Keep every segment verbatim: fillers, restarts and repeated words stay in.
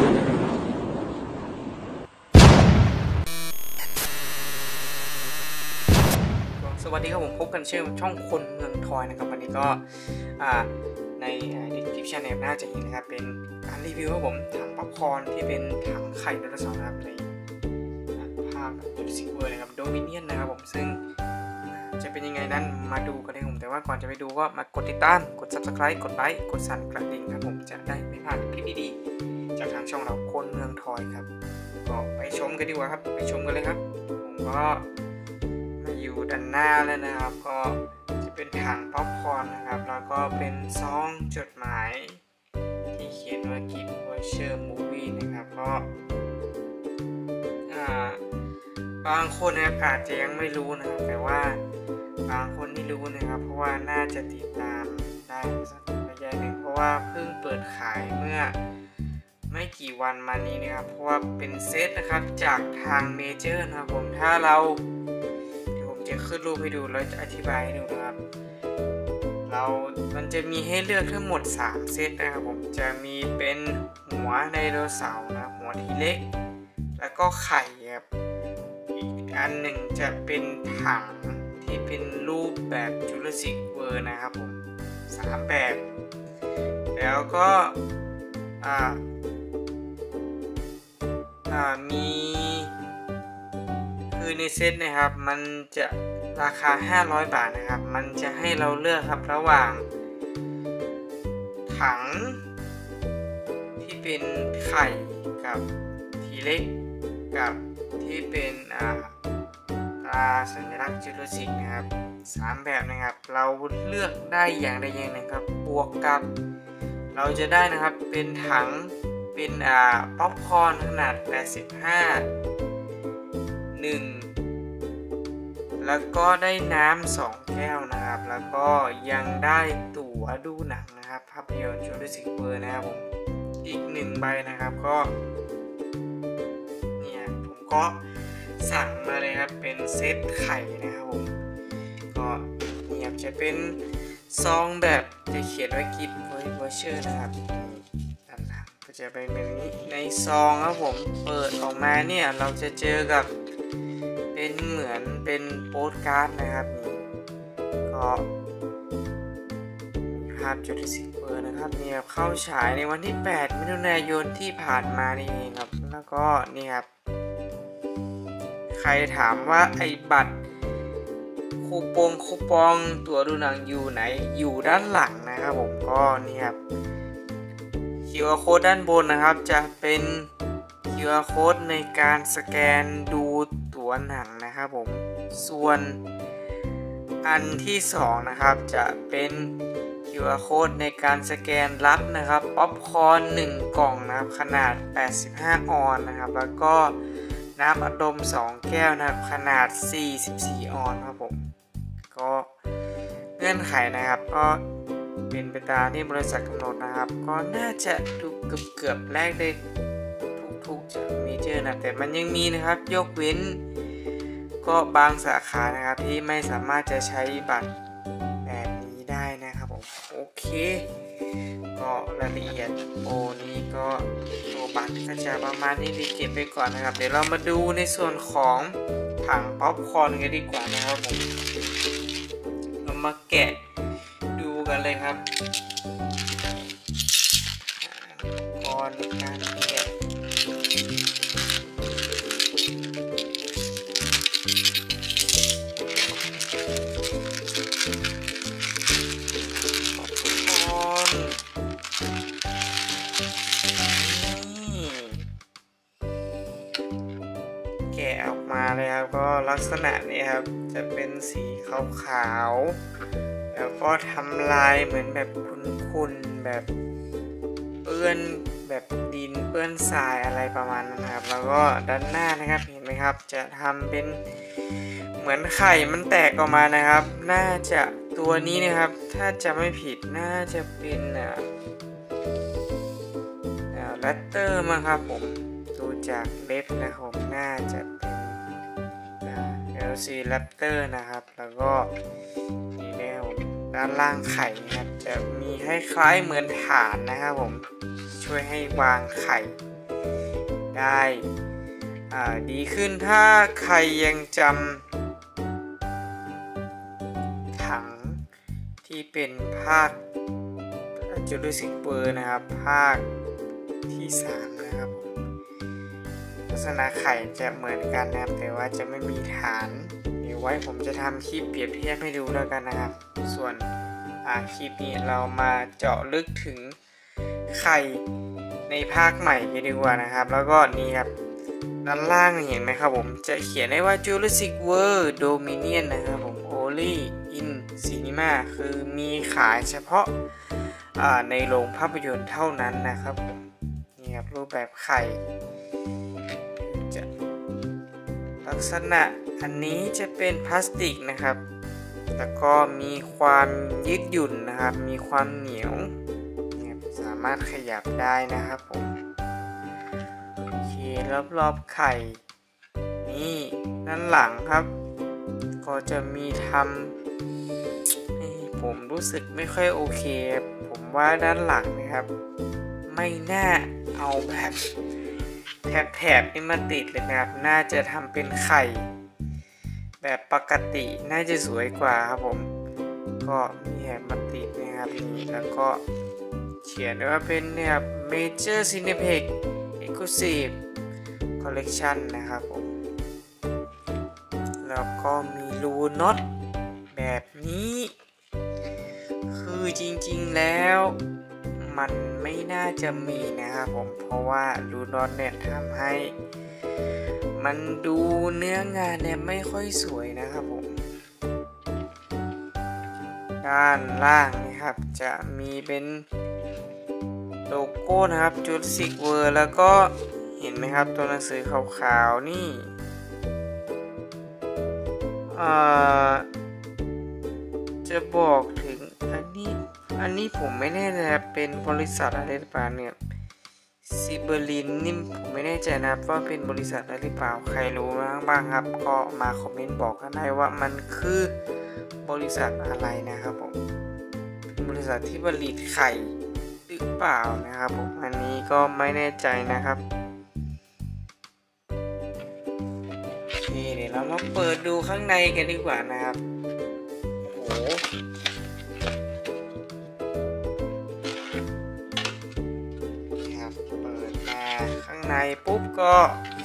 สวัสดีครับผมพบกันเชื่อช่องคนเมืองทอยนะครับวันนี้ก็ใน description เนี่ยน่าจะเห็นนะครับเป็นการรีวิวครับผมถังป๊อปคอร์นที่เป็นถังไข่ไดโนเสาร์นะครับในภาคจูราสสิกเวิลด์นะครับโดมิเนียนนะครับผมซึ่งจะเป็นยังไงนั้นมาดูกันเลยผมแต่ว่าก่อนจะไปดูก็มากดติดตามกด ซับสไครบ์ กดไลค์กดสั่นกระดิ่งครับผมจะได้ไม่พลาดคลิปดีๆจากทางช่องเราคนเมืองทอยครับก็ไปชมกันดีกว่าครับไปชมกันเลยครับผมก็อยู่ด้านหน้าแล้วนะครับก็จะเป็นถังป๊อปคอร์นนะครับแล้วก็เป็นซองจดหมายที่เขียนว่า Gift Voucher Movie นะครับก็บางคนนะครับอาจจะยังไม่รู้นะครับแต่ว่าบางคนที่รู้นะครับเพราะว่าน่าจะติดตามได้สักระยะหนึ่งเพราะว่าเพิ่งเปิดขายเมื่อไม่กี่วันมานี้นะครับเพราะว่าเป็นเซตนะครับจากทางเมเจอร์นะครับผมถ้าเราจะขึ้นรูปให้ดูแล้วจะอธิบายให้ดูนะครับเรามันจะมีให้เลือกทั้งหมดสามเซตนะครับผมจะมีเป็นหัวไดโนเสาร์นะหัวทีเล็กแล้วก็ไข่ครับอีกอันหนึ่งจะเป็นถังที่เป็นรูปแบบจูราสสิกเวิลด์นะครับผมสามแบบแล้วก็อ่าอ่ามีคือในเซตนะครับมันจะราคาห้าร้อยบาทนะครับมันจะให้เราเลือกครับระหว่างถังที่เป็นไข่กับทีเล็กกับที่เป็นอ่าตราสัญลักษณ์จูราสสิกนะครับสามแบบนะครับเราเลือกได้อย่างใดอย่างหนึ่งครับบวกกับเราจะได้นะครับเป็นถังเป็นอ่าป๊อปคอร์นขนาดแปดสิบห้าหนึ่งแล้วก็ได้น้ำสองแก้วนะครับแล้วก็ยังได้ตั๋วดูหนังนะครับภาพยนตร์จูราสสิกเวิลด์นะครับผมอีกหนึ่งใบนะครับก็เนี่ยผมก็สั่งมาเลยครับเป็นเซตไข่นะครับผมก็เนี่ยจะเป็นซองแบบจะเขียนว่ากิฟต์วอเชอร์นะครับด้านหลังก็จะเป็นแบบนี้ในซองครับผมเปิดออกมาเนี่ยเราจะเจอกับเป็นเหมือนเป็นโปสการ์ดนะครับนี่ก็มีภาพจูราสสิกเวิลด์นะครับเนี่ยเข้าฉายในวันที่แปดมิถุนายนที่ผ่านมานี่เองครับแล้วก็นี่ครับใครถามว่าไอ้บัตรคูปองคูปองตั๋วดูหนังอยู่ไหนอยู่ด้านหลังนะครับผมก็นี่ครับ คิว อาร์ Code ด้านบนนะครับจะเป็น คิว อาร์ Code ในการสแกนดูตั๋วหนังนะครับผมส่วนอันที่สองนะครับจะเป็น คิว อาร์ Code ในการสแกนรับนะครับป๊อปคอร์นหนึ่งกล่องนะครับขนาดแปดสิบห้าออนซ์นะครับแล้วก็น้ำอัดลมสองแก้วนะครับขนาดสี่สิบสี่ออนซ์ครับผมก็เงื่อนไขนะครับก็เป็นไปตามที่บริษัทกำหนดนะครับก็น่าจะดูเกือบเกือบแรกได้ทุกๆจากเมเจอร์นะแต่มันยังมีนะครับยกเว้นก็บางสาขานะครับที่ไม่สามารถจะใช้บัตรแบบนี้ได้นะครับผมโอเคก็รายละเอียดโอนี้ก็ตัวบัตรก็จะประมาณนี้ดีเก็บไปก่อนนะครับเดี๋ยวเรามาดูในส่วนของถังป๊อปคอร์นกันดีกว่านะครับผมเรามาแกะดูกันเลยครับก่อนในการแกะแกะออกมาเลยครับก็ลักษณะนี้ครับจะเป็นสีขาวๆแล้วก็ทำลายเหมือนแบบคุณๆแบบเปื้อนแบบดินเปื้อนทรายอะไรประมาณนั้นครับแล้วก็ด้านหน้านะครับเห็นไหมครับจะทำเป็นเหมือนไข่มันแตกออกมานะครับน่าจะตัวนี้นะครับถ้าจะไม่ผิดน่าจะเป็นอ่าแรปเตอร์มั้งครับผมดูจากเล็บนะครับน่าจะเป็นเอลซีแรปเตอร์นะครับแล้วก็นี่นะครับด้านล่างไข่นะครับจะมีคล้ายๆเหมือนฐานนะครับผมช่วยให้วางไข่ได้ดีขึ้นถ้าใครยังจำถังที่เป็นภาค Jurassic World นะครับภาคที่สามนะครับลักษณะไข่จะเหมือนกันนะครับแต่ว่าจะไม่มีฐานเดี๋ยวไว้ผมจะทำคลิปเปรียบเทียบให้ดูแล้วกันนะครับส่วนคลิปนี้เรามาเจาะลึกถึงไข่ในภาคใหม่กันดีกว่านะครับแล้วก็นี่ครับด้านล่างเห็นไหมครับผมจะเขียนได้ว่า Jurassic World Dominion นะครับผม Only in Cinema คือมีขายเฉพาะในโรงภาพยนตร์เท่านั้นนะครับผมนี่ครับรูปแบบไข่จะลักษณะอันนี้จะเป็นพลาสติกนะครับแล้วก็มีความยืดหยุ่นนะครับมีความเหนียวสามารถขยับได้นะครับผมโอเครอบๆไข่นี่ด้านหลังครับก็จะมีทำผมรู้สึกไม่ค่อยโอเคผมว่าด้านหลังนะครับไม่น่าเอาแบบแถบๆนี่มาติดเลยนะครับน่าจะทำเป็นไข่แบบปกติน่าจะสวยกว่าครับผมก็มีแถบมาติดนะครับนี่แล้วก็เขียนว่าเป็นเนี่ย Major Cineplex Exclusive Collection นะครับผมแล้วก็มีรูน็อตแบบนี้คือจริงๆแล้วมันไม่น่าจะมีนะครับผมเพราะว่ารูน็อตเนี่ยทำให้มันดูเนื้องานเนี่ยไม่ค่อยสวยนะครับผมด้านล่างนะครับจะมีเป็นโลโก้นะครับ Jurassic World แล้วก็เห็นไหมครับตัวหนังสือขาวๆนี่จะบอกถึงอันนี้อันนี้ผมไม่แน่ใจเป็นบริษัทอะไรหรือเปล่าเนี่ยซิเบอรินนี่ผมไม่แน่ใจนะครับว่าเป็นบริษัทอะไรหรือเปล่าใครรู้บ้างครับก็มาคอมเมนต์บอกกันได้ว่ามันคือบริษัทอะไรนะครับผมบริษัทที่ผลิตไข่หรือเปล่านะครับผมอันนี้ก็ไม่แน่ใจนะครับโอเคเดี๋ยวเรามาเปิดดูข้างในกันดีกว่านะครับโอ้ครับเปิดมาข้างในปุ๊บก็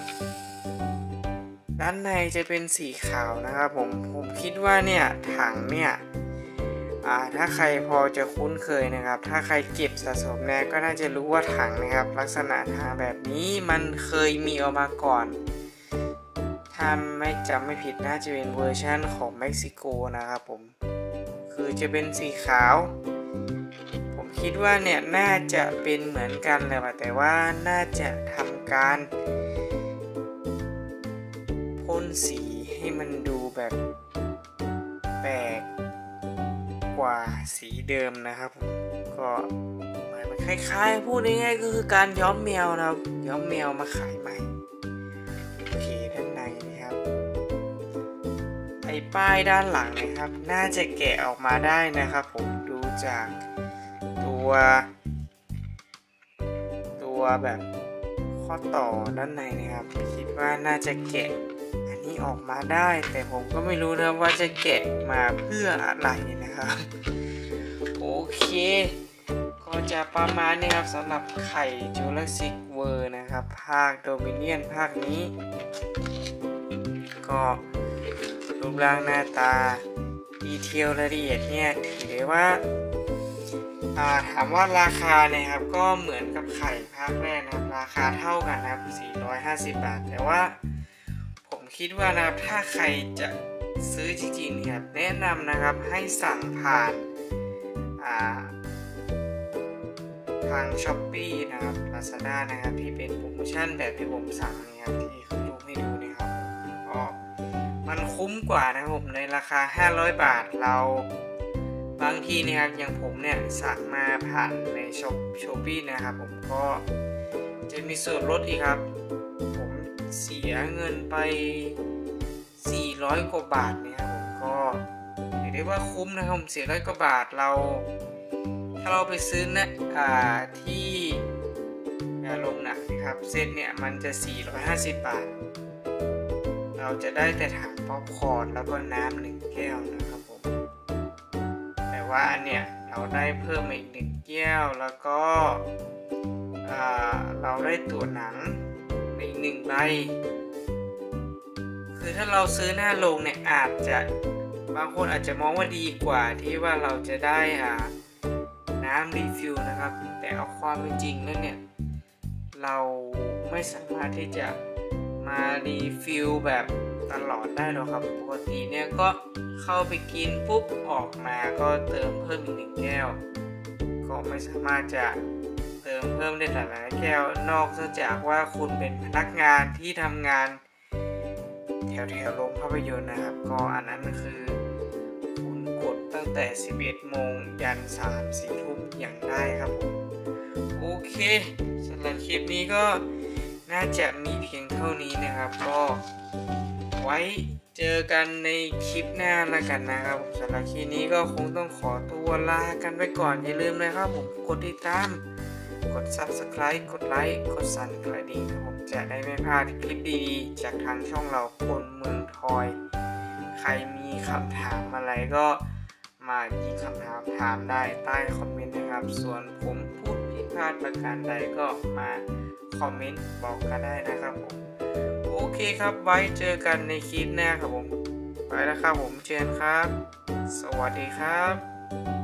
ด้านในจะเป็นสีขาวนะครับผมผมคิดว่าเนี่ยถังเนี่ยถ้าใครพอจะคุ้นเคยนะครับถ้าใครเก็บสะสมแน่ก็น่าจะรู้ว่าถังนะครับลักษณะถังแบบนี้มันเคยมีออกมาก่อนถ้าไม่จำไม่ผิดน่าจะเป็นเวอร์ชันของเม็กซิโกนะครับผมคือจะเป็นสีขาวผมคิดว่าเนี่ยน่าจะเป็นเหมือนกันเลยแต่ว่าน่าจะทำการพ่นสีให้มันดูแบบแปลกกว่าสีเดิมนะครับก็มันคล้ายๆพูดง่ายๆก็คือการย้อมแมวนะครับย้อมแมวมาขายใหม่โอเคด้านในนะครับไอ้ป้ายด้านหลังนะครับน่าจะแกะออกมาได้นะครับผมดูจากตัวตัวแบบข้อต่อด้านในนะครับคิดว่าน่าจะแกะอันนี้ออกมาได้แต่ผมก็ไม่รู้นะว่าจะแกะมาเพื่ออะไรนะครับโอเคก็จะประมาณนี้ครับสำหรับไข่ Jurassic World นะครับภาค Dominion ภาคนี้ก็รูปร่างหน้าตาดีเทลรายละเอียดเนี่ยถือได้ว่าถามว่าราคาเนี่ยครับก็เหมือนกับไข่ภาคแรกนะครับราคาเท่ากันนะครับสี่ร้อยห้าสิบบาทแต่ว่าผมคิดว่านะครับถ้าใครจะซื้อจริงๆครับแนะนำนะครับให้สั่งผ่านทาง Shopee นะครับ Lazada นะครับที่เป็นโปรโมชั่นแบบที่ผมสั่งนะครับที่เขาดูให้ดูนะครับก็มันคุ้มกว่านะครับผมในราคาห้าร้อยบาทเราบางทีนะครับอย่างผมเนี่ยสั่งมาผ่านใน Shopee นะครับผมก็จะมีส่วนลดอีกครับผมเสียเงินไปสี่ร้อยกว่าบาทเนี่ยผมก็ถือได้ว่าคุ้มนะครับผมสี่ร้อยกว่าบาทเราถ้าเราไปซื้อนะอ่าที่อย่าลงหนักนะครับเซตเนี่ยมันจะสี่ร้อยห้าสิบบาทเราจะได้แต่ถังป๊อปคอร์นแล้วก็น้ำหนึ่งแก้วนะครับผมแต่ว่าเนี่ยเราได้เพิ่มอีกหนึ่งแก้วแล้วก็เราได้ตัวหนังอีกหนึ่งใบคือถ้าเราซื้อหน้าโรงเนี่ยอาจจะบางคนอาจจะมองว่าดีกว่าที่ว่าเราจะได้อ่าน้ำรีฟิลนะครับแต่เอาความเป็นจริงแล้วเนี่ยเราไม่สามารถที่จะมารีฟิลแบบตลอดได้หรอกครับปกติเนี่ยก็เข้าไปกินปุ๊บออกมาก็เติมเพิ่มอีกหนึ่งแก้วก็ไม่สามารถจะเติมเพิ่มได้หลายๆแก้วนอกจากว่าคุณเป็นพนักงานที่ทำงานแถวแถวโรงภาพยนตร์นะครับก็อันนั้นคือคุณกดตั้งแต่สิบเอ็ดโมงยันสามสี่ทุ่มอย่างได้ครับผมโอเคสำหรับคลิปนี้ก็น่าจะมีเพียงเท่านี้นะครับก็ไว้เจอกันในคลิปหน้าแล้วกันนะครับสำหรับคลิปนี้ก็คงต้องขอตัวลากันไปก่อนอย่าลืมนะครับผมกดติดตามกด ซับสไครบ์ กดไลค์กดสั่นกระดิ่งครับผมจะได้ไม่พลาดคลิปดีๆจากทางช่องเราคนเมืองทอยใครมีคำถามอะไรก็มายิงคำถามถามได้ใต้คอมเมนต์นะครับส่วนผมพูดผิดพลาดประการใดก็มาคอมเมนต์บอกกันได้นะครับผมโอเคครับไว้เจอกันในคลิปหน้าครับผมไปแล้วครับผมเจนครับสวัสดีครับ